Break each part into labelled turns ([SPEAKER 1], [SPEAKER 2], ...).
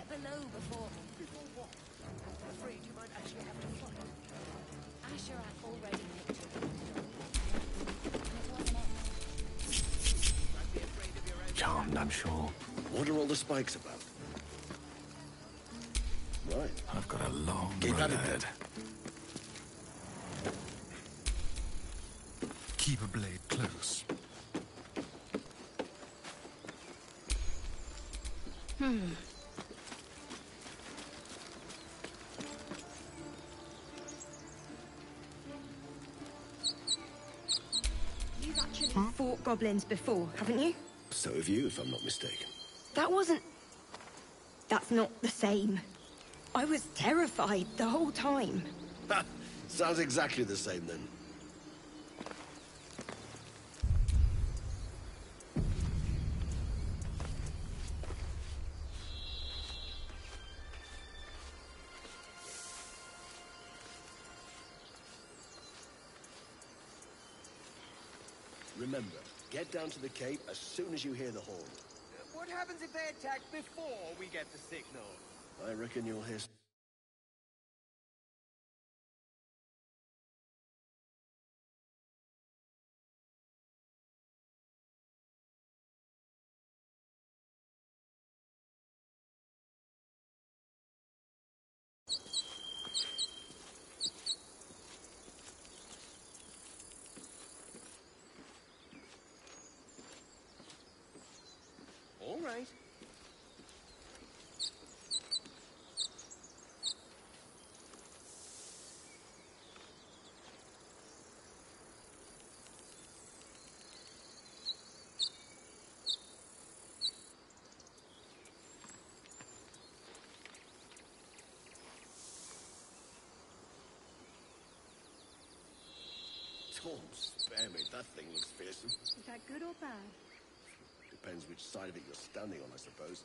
[SPEAKER 1] get below before...
[SPEAKER 2] Before what? I'm afraid you might actually have to fight.
[SPEAKER 1] Asherak already pictured it.
[SPEAKER 3] Charmed, I'm sure.
[SPEAKER 2] What are all the spikes about? Right.
[SPEAKER 3] I've got a long
[SPEAKER 2] Keep
[SPEAKER 3] road
[SPEAKER 2] at it.
[SPEAKER 3] ahead. Keep a blade close.
[SPEAKER 4] You've actually fought goblins before, haven't you?
[SPEAKER 2] So have you, if I'm not mistaken.
[SPEAKER 4] That wasn't... That's not the same. I was terrified the whole time.
[SPEAKER 2] Ha! Sounds exactly the same then. Remember, get down to the cape as soon as you hear the horn.
[SPEAKER 5] What happens if they attack before we get the signal?
[SPEAKER 2] I reckon you'll hear...
[SPEAKER 5] All right.
[SPEAKER 2] Tom, spare me. That thing looks fearsome.
[SPEAKER 4] Is that good or bad?
[SPEAKER 2] Depends which side of it you're standing on, I suppose.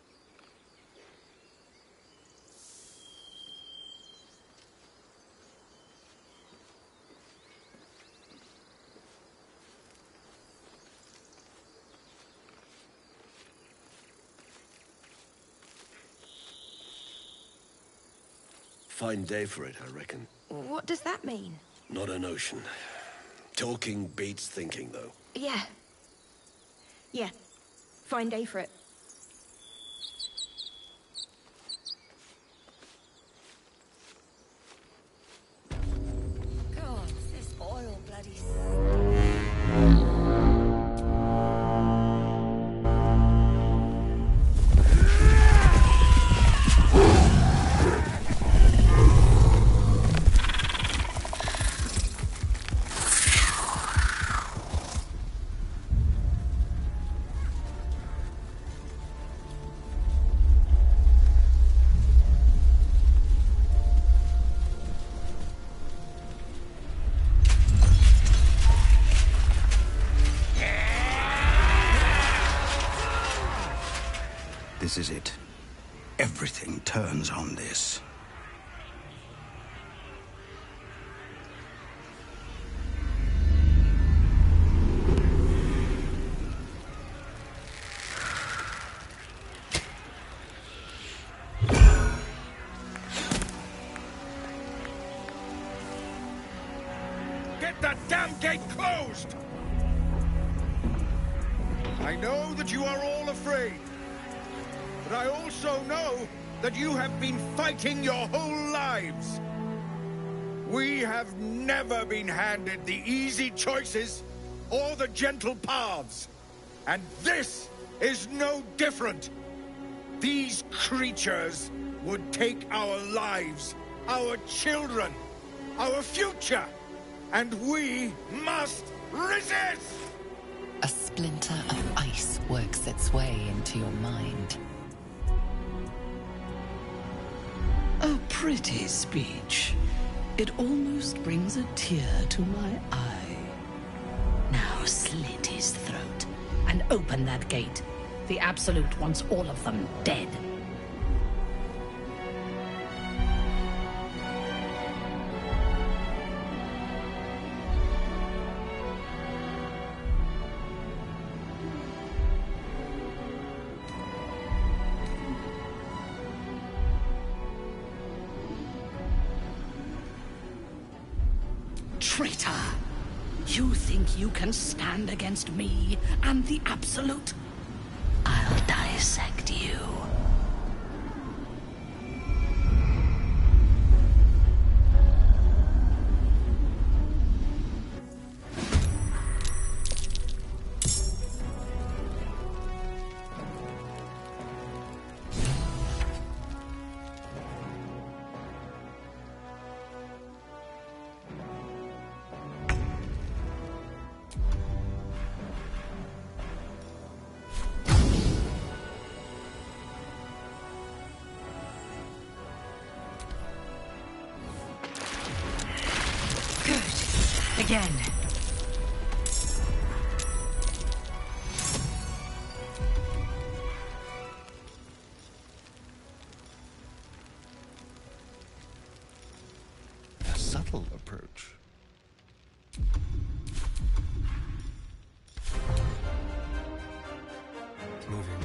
[SPEAKER 2] Fine day for it, I reckon.
[SPEAKER 4] What does that mean?
[SPEAKER 2] Not a notion. Talking beats thinking, though.
[SPEAKER 4] Yeah. Yeah. Fine day for it.
[SPEAKER 1] God, this oil bloody...
[SPEAKER 6] This is it. Everything turns on this.
[SPEAKER 7] Get that damn gate closed! I know that you are all afraid. But I also know that you have been fighting your whole lives. We have never been handed the easy choices or the gentle paths. And this is no different. These creatures would take our lives, our children, our future, and we must resist!
[SPEAKER 8] A splinter of ice works its way into your mind.
[SPEAKER 9] A pretty speech. It almost brings a tear to my eye. Now slit his throat and open that gate. The Absolute wants all of them dead. Traitor! You think you can stand against me and the Absolute? I'll dissect you.
[SPEAKER 8] Again.
[SPEAKER 3] A subtle approach. Moving.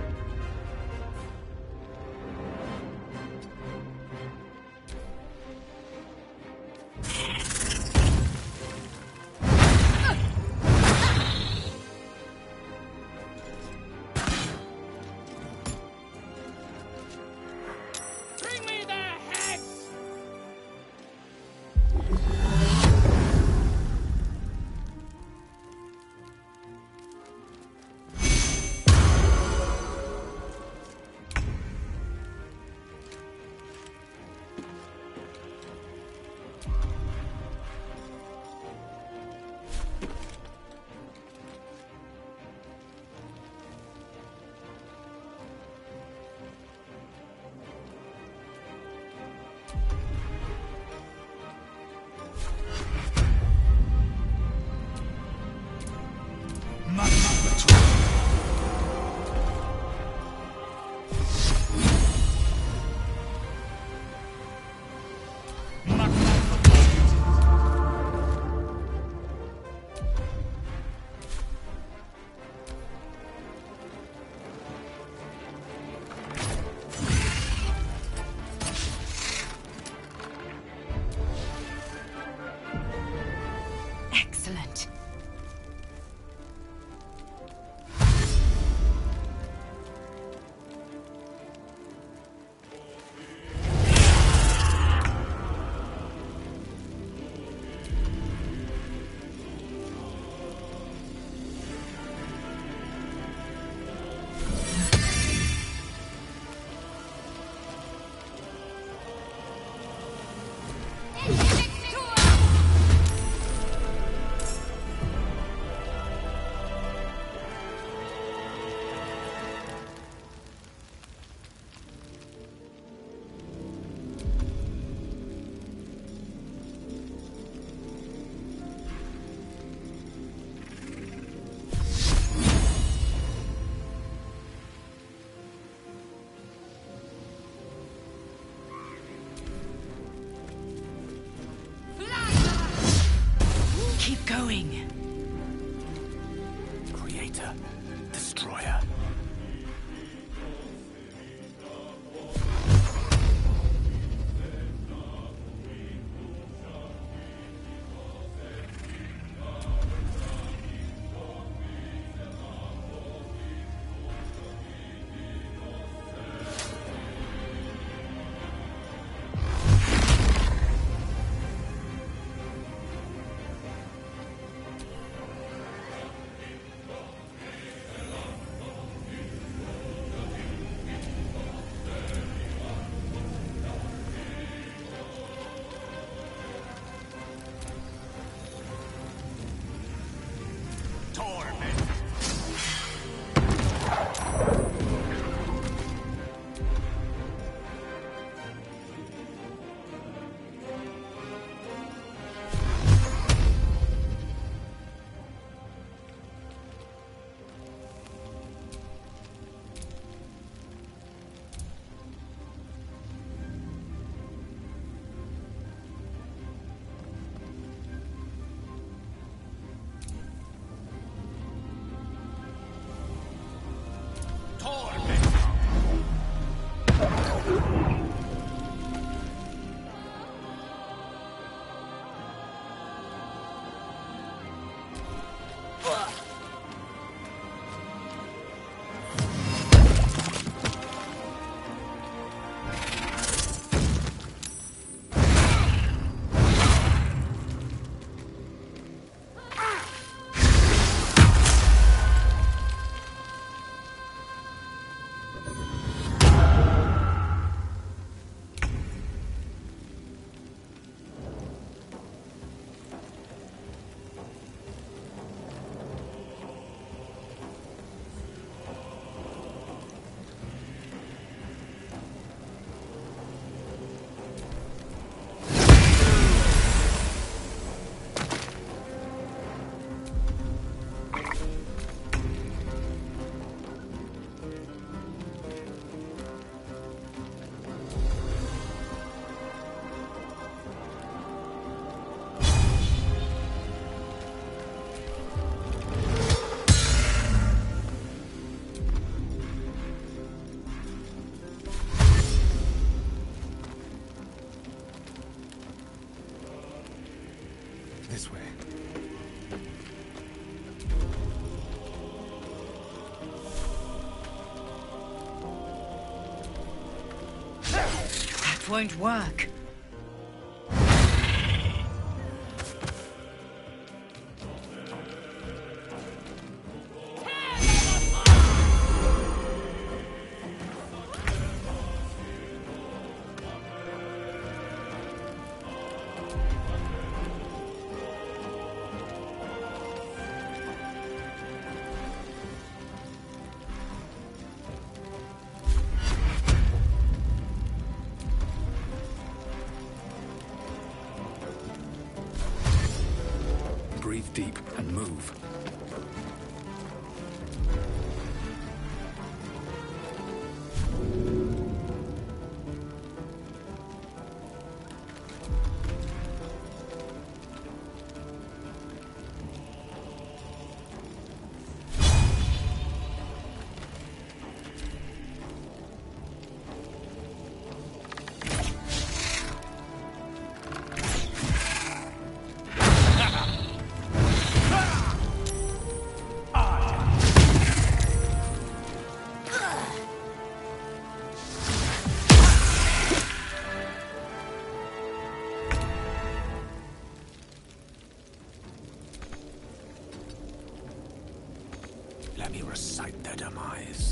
[SPEAKER 5] Bring me their heads!
[SPEAKER 8] Excellent. Keep going.
[SPEAKER 3] Creator. Destroyer. This way.
[SPEAKER 9] That won't work.
[SPEAKER 3] Breathe deep and move. Let me recite their demise.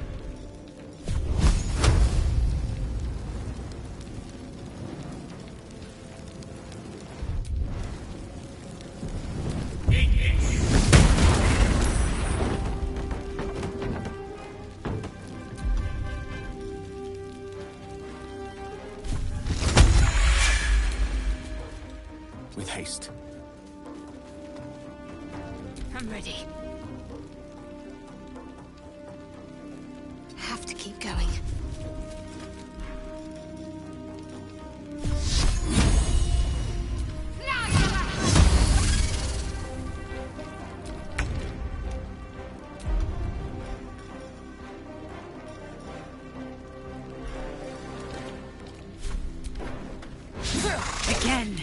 [SPEAKER 3] With haste.
[SPEAKER 4] I'm ready. Have to keep going. Again.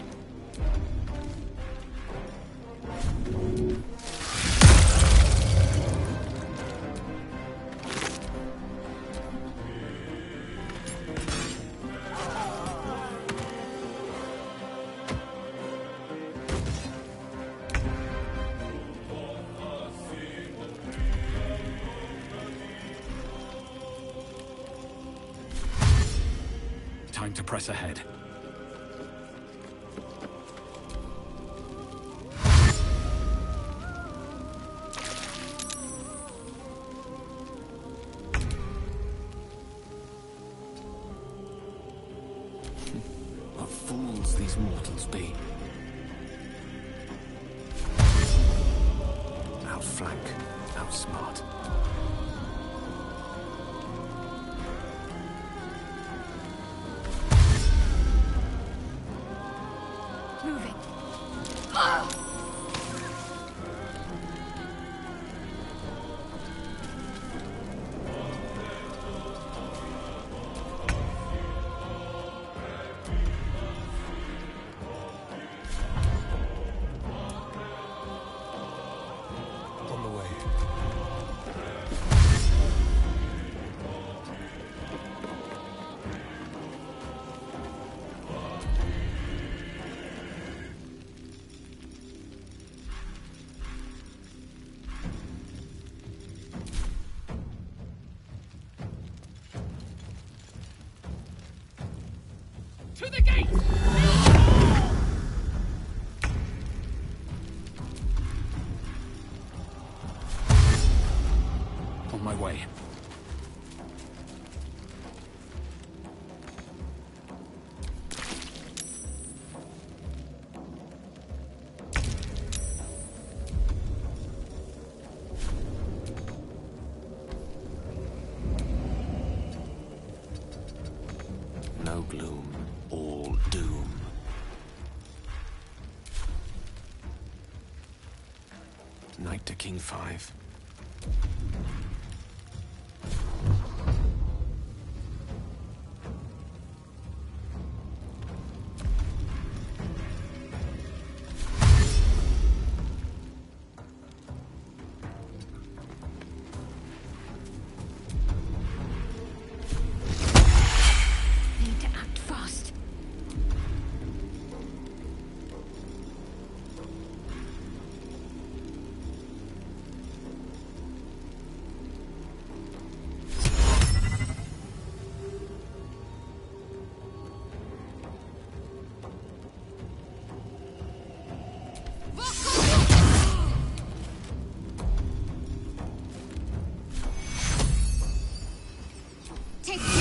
[SPEAKER 3] Time to press ahead. What fools these mortals be. Outflank, outsmart.
[SPEAKER 4] Moving.
[SPEAKER 3] On the way.
[SPEAKER 5] To the gate!
[SPEAKER 3] On my way. No gloom, all doom. Knight to King 5.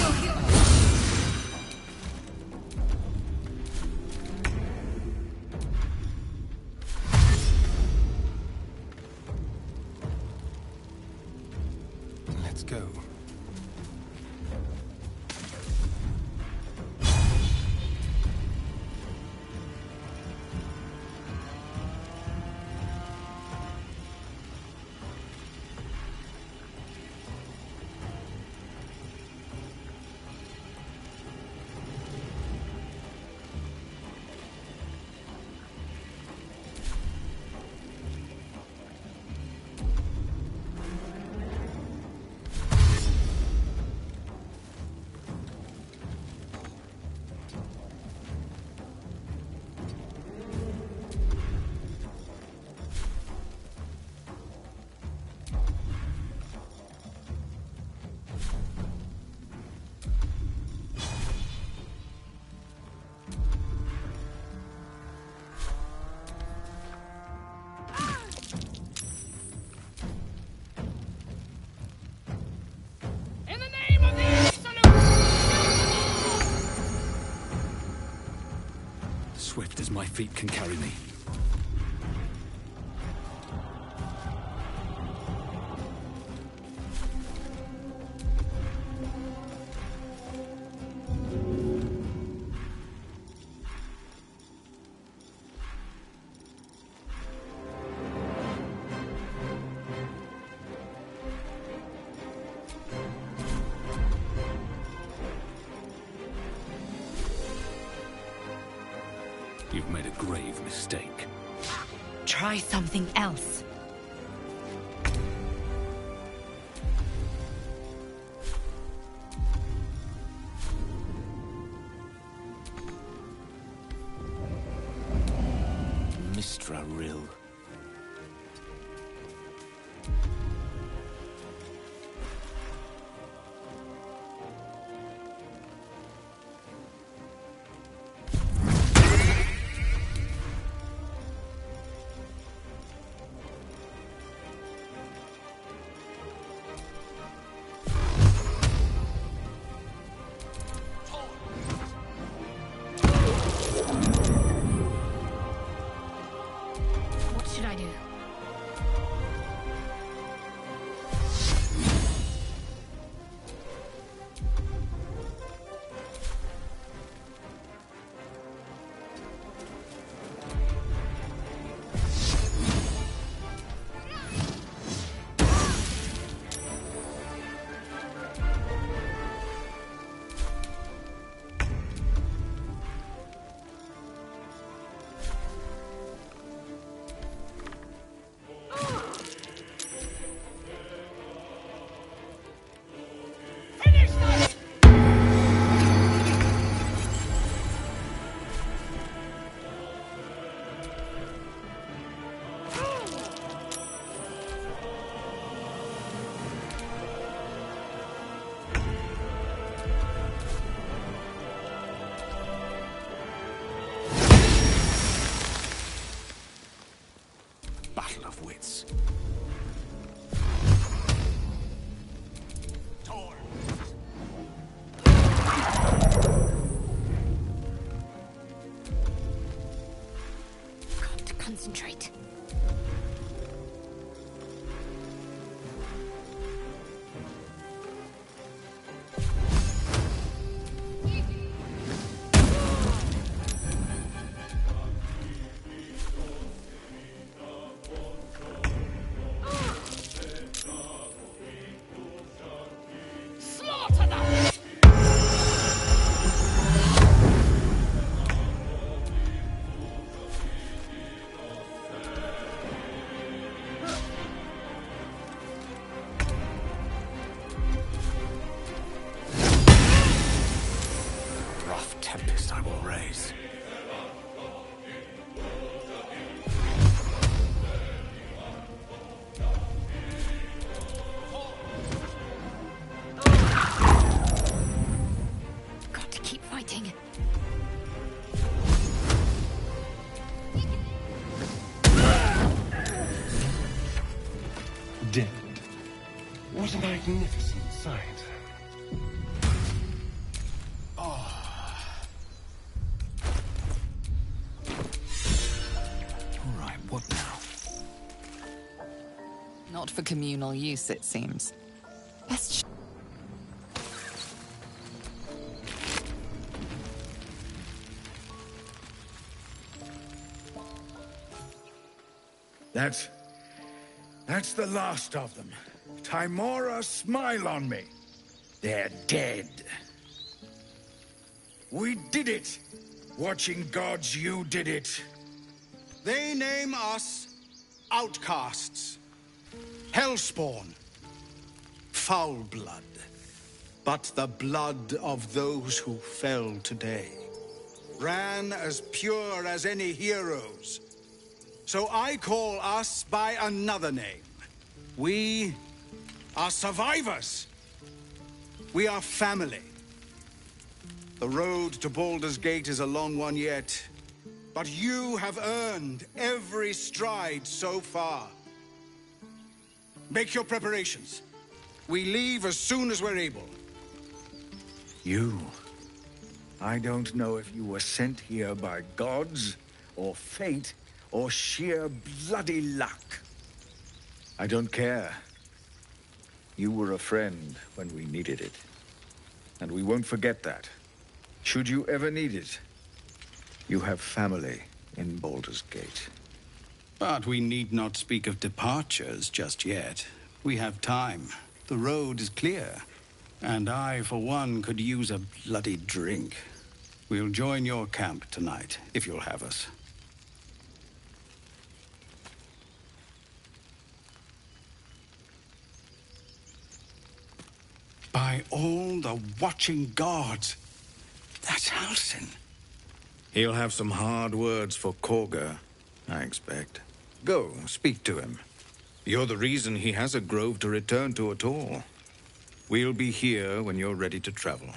[SPEAKER 3] Let's go. Swift as my feet can carry me. You've made a grave mistake.
[SPEAKER 4] Try something else.
[SPEAKER 3] Mistra Rill.
[SPEAKER 4] What should I do?
[SPEAKER 3] Battle of wits.
[SPEAKER 4] Got to concentrate.
[SPEAKER 3] Rough tempest I will raise.
[SPEAKER 4] Got to keep fighting.
[SPEAKER 10] Dead. What a magnificent sight.
[SPEAKER 8] not for communal use, it seems. Best
[SPEAKER 7] That's the last of them. Tymora, smile on me. They're dead. We did it! Watching gods, you did it.
[SPEAKER 6] They name us outcasts, hellspawn, foul blood, but the blood of those who fell today ran as pure as any heroes. So I call us by another name. We are survivors. We are family. The road to Baldur's Gate is a long one yet, but you have earned every stride so far. Make your preparations. We leave as soon as we're able.
[SPEAKER 7] You. I don't know if you were sent here by gods, or fate, or sheer bloody luck. I don't care. You were a friend when we needed it. And we won't forget that. Should you ever need it, you have family in Baldur's Gate.
[SPEAKER 6] But we need not speak of departures just yet. We have time. The road is clear. And I, for one, could use a bloody drink. We'll join your camp tonight, if you'll have us. By all the watching gods, that's Halsin.
[SPEAKER 7] He'll have some hard words for Korga, I expect. Go, speak to him. You're the reason he has a grove to return to at all. We'll be here when you're ready to travel.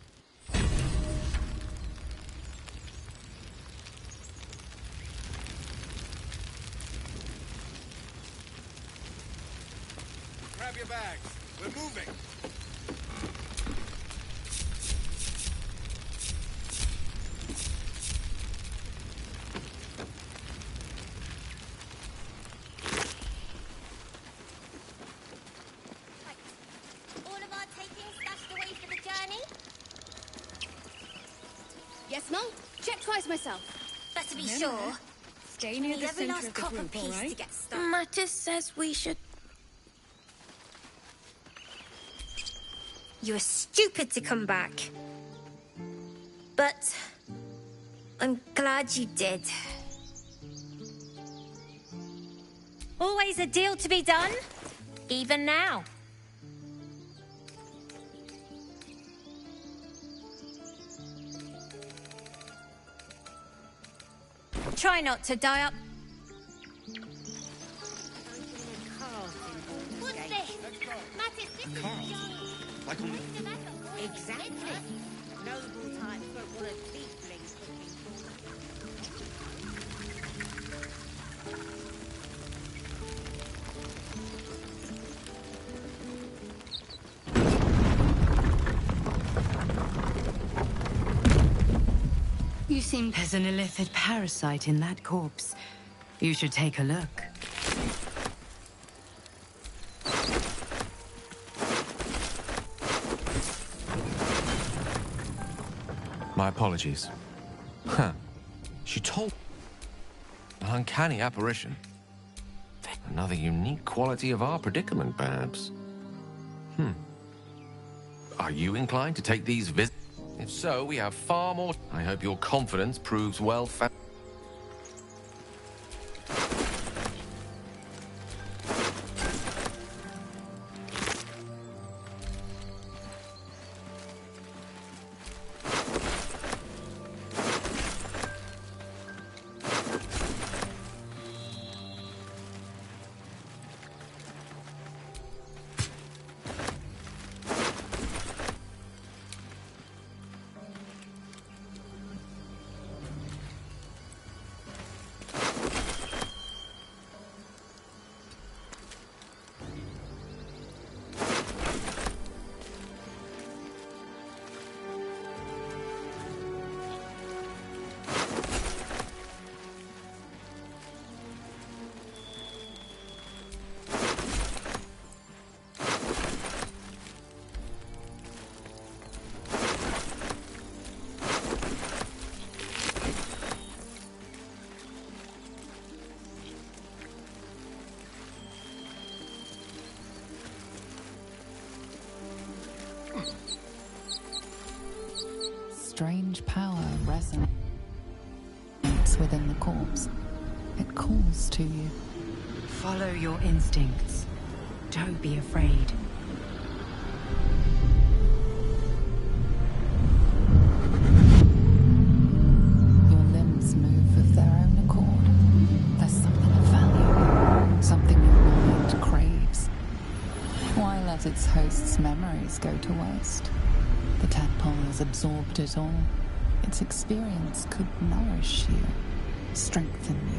[SPEAKER 6] Grab your bags. We're moving.
[SPEAKER 1] All of our takings stashed away for the journey?
[SPEAKER 10] Yes, Mum? Check twice myself.
[SPEAKER 1] But to be sure,
[SPEAKER 10] Stay near
[SPEAKER 1] need
[SPEAKER 10] the
[SPEAKER 1] every
[SPEAKER 10] center
[SPEAKER 1] last
[SPEAKER 10] of the
[SPEAKER 1] copper
[SPEAKER 10] group, all
[SPEAKER 1] piece to
[SPEAKER 10] right?
[SPEAKER 1] get started.
[SPEAKER 11] Mattis says we should...
[SPEAKER 1] You were stupid to come back. But I'm glad you did. Always a deal to be done, even now. Try not to die up. What's this? Mattis, this is
[SPEAKER 6] Like on
[SPEAKER 1] exactly. Noble types won't want a tiefling cooking for them.
[SPEAKER 12] You seem there's an illithid parasite in that corpse. You should take a look.
[SPEAKER 3] My apologies. Huh. She told... An uncanny apparition. Another unique quality of our predicament, perhaps. Are you inclined to take these visits? If so, we have far more... I hope your confidence proves well-founded.
[SPEAKER 8] strange power resonates within the corpse. It calls to you.
[SPEAKER 12] Follow your instincts. Don't be afraid.
[SPEAKER 8] Your limbs move of their own accord. There's something of value, something your mind craves. Why let its host's memories go to waste? The tadpole has absorbed it all. Its experience could nourish you, strengthen you.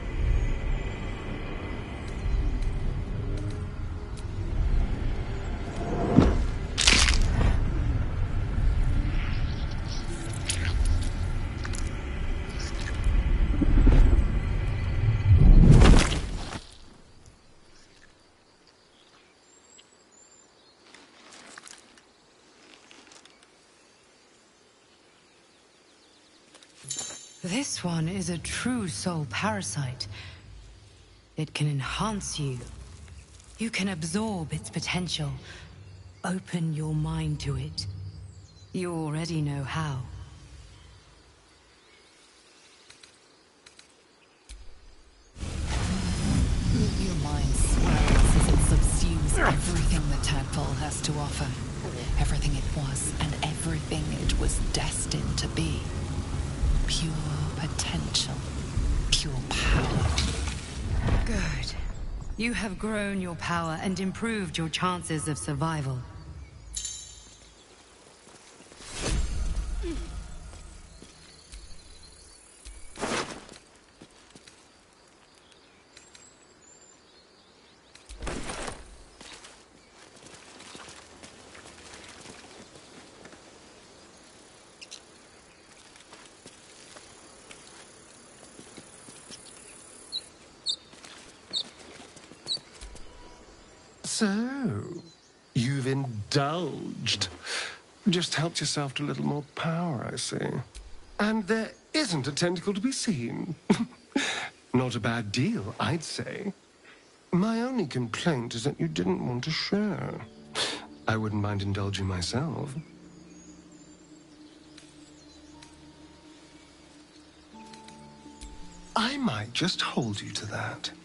[SPEAKER 12] This one is a true soul parasite. It can enhance you. You can absorb its potential. Open your mind to it. You already know how.
[SPEAKER 8] Your mind swells as it subsumes everything the tadpole has to offer. Everything it was and everything it was destined to be. Pure potential. Pure power.
[SPEAKER 12] Good. You have grown your power and improved your chances of survival.
[SPEAKER 11] So, you've indulged. Just helped yourself to a little more power, I see. And there isn't a tentacle to be seen. Not a bad deal, I'd say. My only complaint is that you didn't want to share. I wouldn't mind indulging myself. I might just hold you to that.